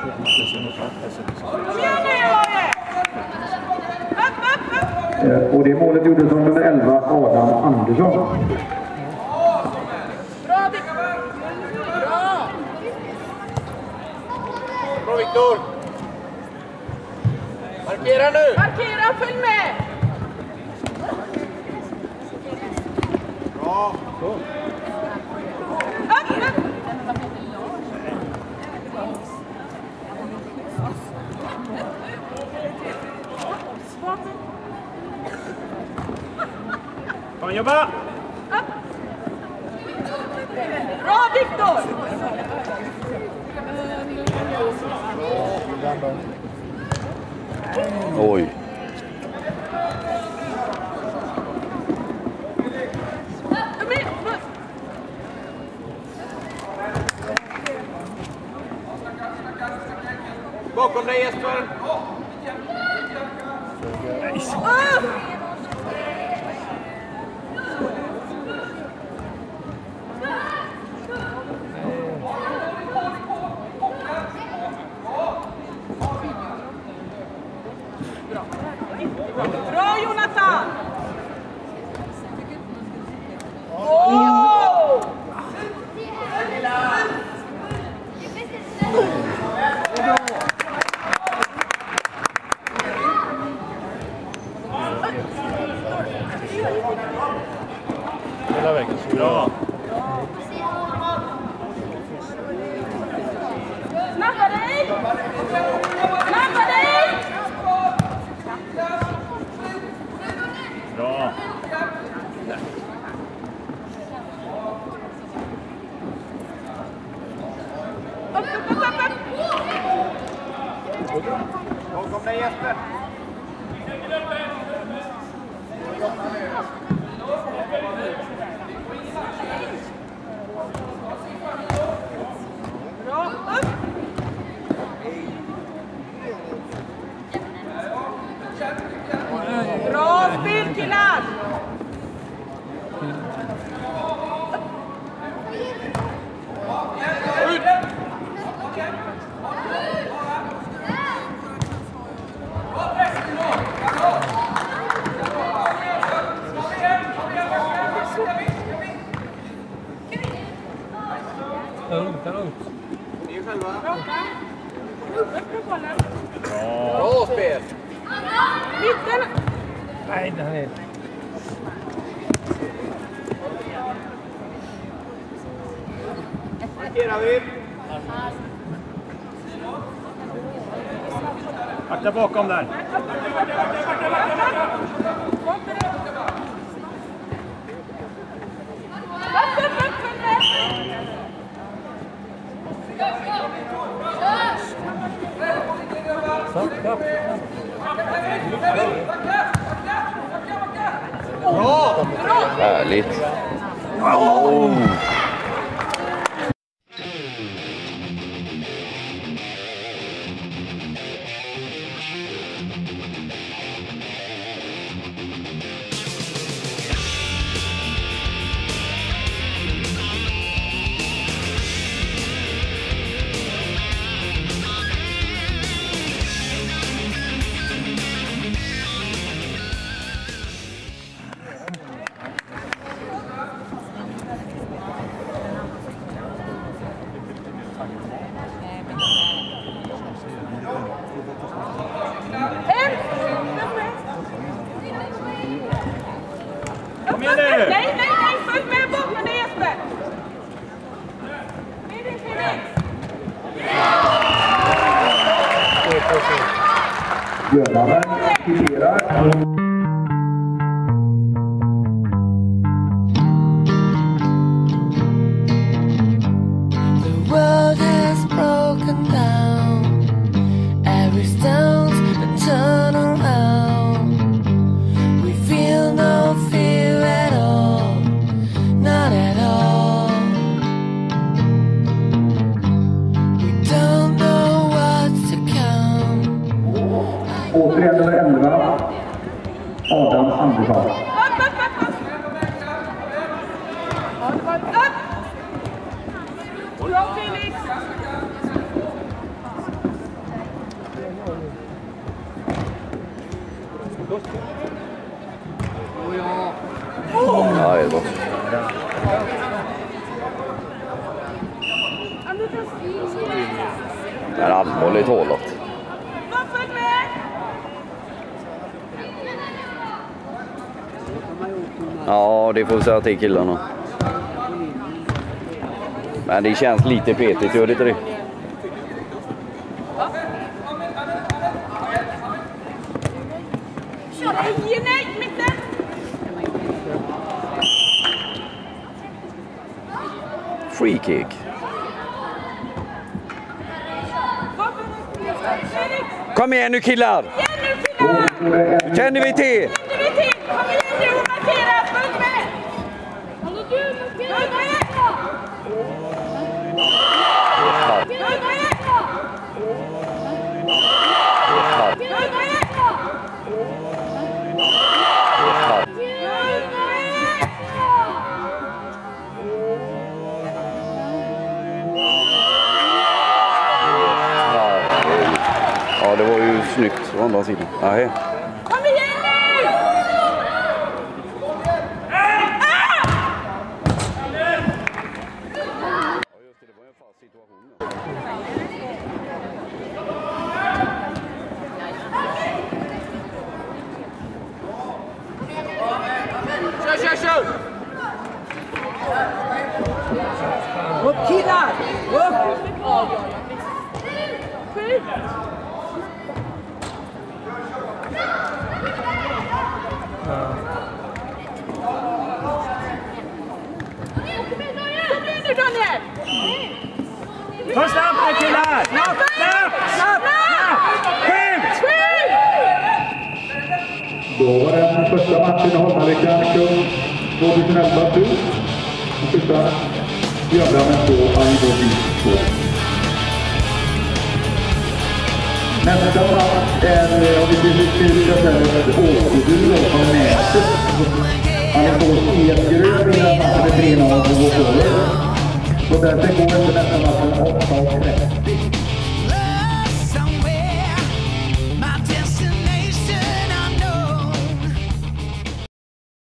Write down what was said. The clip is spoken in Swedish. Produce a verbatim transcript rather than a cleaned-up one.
Och det målet gjordes av nummer elva, Adam Andersson. Bra, Viktor! Bra! Bra, Viktor! Markera nu! Markera, följ med! Bra! Upp, upp! Kom, jobba! Upp! Bra, Viktor! Oj. Bakom dig, Jesper! Bra, Jonathan! Oh! Hela vägen. Bra. Snabba dig! Snabba dig! Bra. Upp, upp, upp, upp! Bakom dig, Jesper! Bra, upp! Bra spel, killar! Ut! Lugnt, lugnt. Ni själva. Bra spel. Mitten. Nej, det här är... Markerar vi. Akta bakom där. Bra! Härligt. Oh. Kom igen nu! Nej, nej, nej! Följ med bakom dig, Jesper! Felix, Felix! Göran kvitterar. Återigen nummer elva, Adam Andersson. Upp, upp, upp, upp! Upp! Bra, Felix! Men allvarligt talat. Var full med! Ja, det får vi säga till killarna. Men det känns lite petigt, gör det inte det? Nej, nej, mitten! Free kick. Kom igen nu killar! Igen nu killar! Känner vi till? Känner vi till? Kom igen nu och markera! Full med! Hallå du, markera! Full med! Full med! Full med! Ja, det var ju snyggt å andra sidan. Nej. Kom igen nu! Kör, kör, kör! Upp killar! Upp! Skjut! Kom igen nu Daniel! Ta snabbt nu killar! Snabbt, snabbt, snabbt! Skjut! Skjut! Då var den första matchen i Holmaveckan Cup tjugoelva slut. Den första Björnbranden på Arjeplog två. Nästa match är, om vi diskuterar ett återbud från nätet. Alingsås Edgrön i den matchen med tre noll på vår. Så därför går inte nästa match.